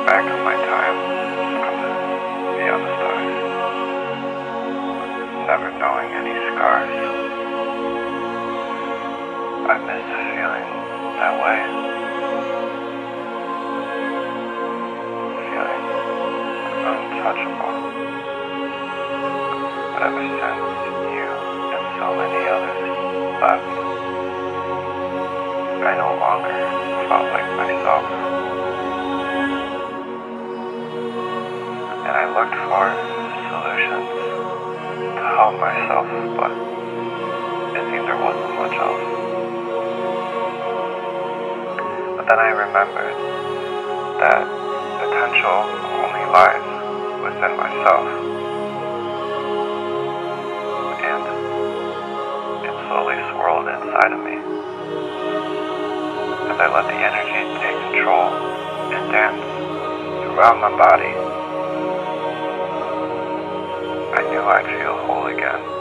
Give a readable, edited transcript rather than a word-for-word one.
back on my time beyond the stars, never knowing any scars. I miss feeling that way, feeling untouchable. But ever since you and so many others left, I no longer felt like myself. And I looked for solutions to help myself, but it seemed there wasn't much else. But then I remembered that potential only lies within myself. And it slowly swirled inside of me as I let the energy take control and dance throughout my body. I knew I'd feel whole again.